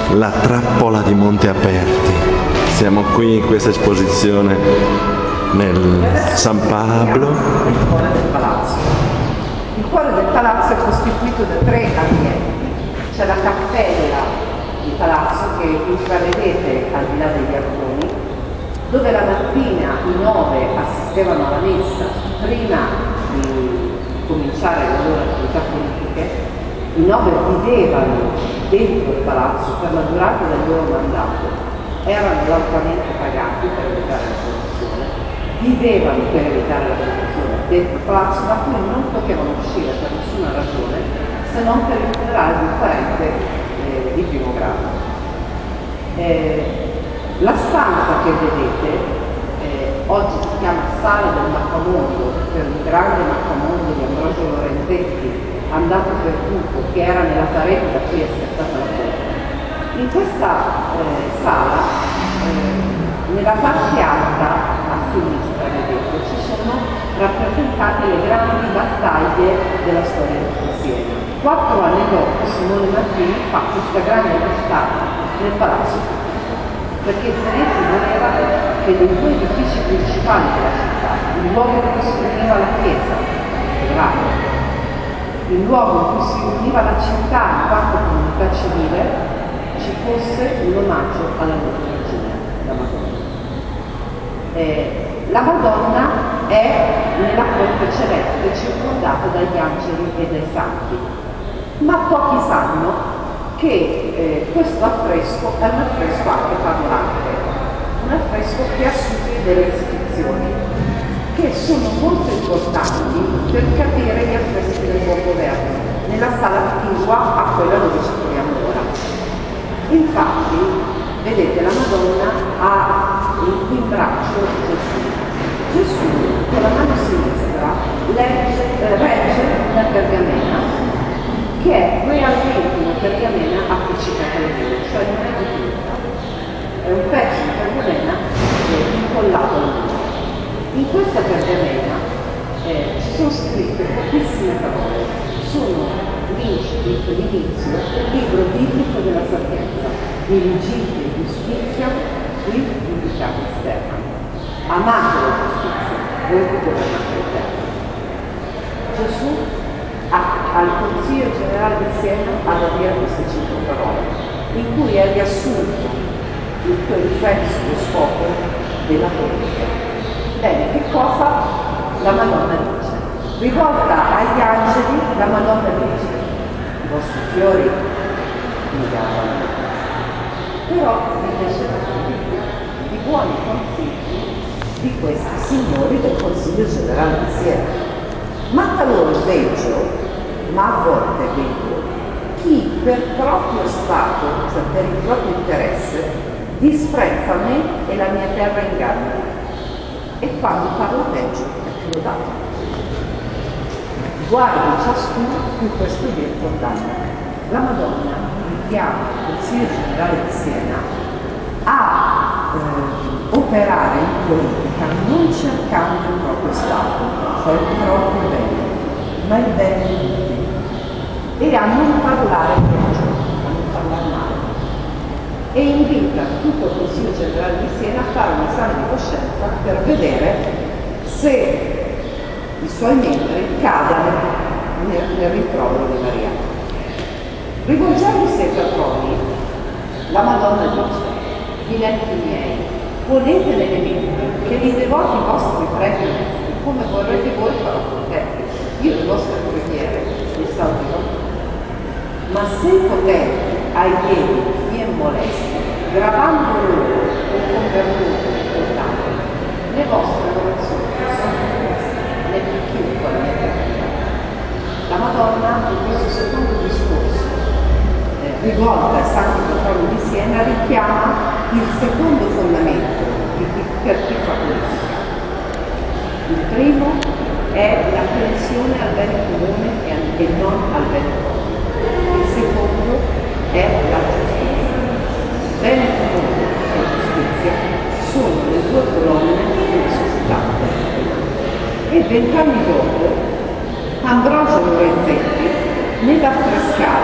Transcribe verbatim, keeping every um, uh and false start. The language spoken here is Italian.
La trappola di Monte Aperti. Siamo qui in questa esposizione nel San Pablo. Il cuore del palazzo. Il cuore del palazzo è costituito da tre ambienti. C'è la cappella di palazzo che intravedete al di là degli arconi, dove la mattina i nove assistevano alla messa prima di cominciare le loro attività politiche. I nove vivevano dentro il palazzo per la durata del loro mandato, erano altamente pagati per evitare la corruzione, vivevano per evitare la corruzione dentro il palazzo, da cui non potevano uscire per nessuna ragione se non per il funerale di un parente eh, di primo grado. Eh, la stanza che vedete eh, oggi si chiama Sala del Mappamondo, per un grande mappamondo di Ambrogio Lorenzetti, andato perduto, che era nella parete da cui è scattata la foto. In questa eh, sala, eh, nella parte alta a sinistra, vedete, ci sono rappresentate le grandi battaglie della storia del pensiero. Quattro anni dopo Simone Martini fa questa grande battaglia nel Palazzo Pubblico, perché i senesi volevano che nei due edifici principali della città, il luogo in cui si univa la chiesa, l'Aula, il luogo in cui si univa la città in quanto comunità civile, ci fosse un omaggio alla loro regina, la Madonna. Eh, la Madonna è nella corte celeste circondata dagli angeli e dai santi, ma pochi sanno che eh, questo affresco è un affresco anche parlante, un affresco che ha subito delle iscrizioni che sono molto importanti per capire gli affreschi del buon governo nella sala attigua a quella dove ci troviamo ora. Infatti, vedete, la Madonna ha in braccio Gesù. Gesù con la mano sinistra legge, eh, regge una pergamena che è realmente una pergamena appiccicata al muro, cioè non è dipinta, è un pezzo di pergamena incollato al muro. In questa pergamena eh, ci sono scritte pochissime parole, sono l'incipit, l'inizio del libro biblico della sapienza, Diligite giustizia, qui indicata esterna. Amate la giustizia, voi che governate il terra. Gesù a, al Consiglio Generale di Siena ha da dire queste cinque parole, in cui è riassunto tutto il senso e lo scopo della politica. Bene, che cosa la Madonna dice? Rivolta agli angeli, la Madonna dice: i vostri fiori mi davano, però mi piacevano di più i buoni consigli di questi signori del Consiglio Generale di Siena. Ma talora veggio, ma a volte vedo, chi per proprio stato, cioè per il proprio interesse, disprezza me e la mia terra inganna. E quando parla peggio è più lodato. Guardi ciascuno in questo bien condanna. La Madonna richiama il Consiglio Generale di Siena a eh, operare in politica non cercando il proprio Stato, cioè il proprio bene, ma il bene di tutti, e a non parlare peggio, a non parlare male. E invita tutto il Consiglio Generale di Siena a fare un esame di coscienza per vedere se i suoi membri cadano nel, nel rimprovero di Maria. Rivolgendosi ai patroni, la Madonna dice: diletti miei, ponete nelle menti che li devoti i vostri preti onesti, come vorrete voi farò con te. Io le vostre preghiere li salverò. Ma se potete ai piedi vie molesti, gravando loro o con vergogna o tanto, le vostre orazioni sono queste, né più chiunque la mia terra. La Madonna in questo secondo discorso eh, rivolta ai santi patroni di Siena richiama il secondo fondamento di chi, per chi fa politica. Il primo è l'attenzione al bene comune e, al, e non al bene proprio. Il secondo è la giustizia. Bene comune e giustizia sono le due colonne della società. E vent'anni dopo Ambrogio Lorenzetti, nell'affrescare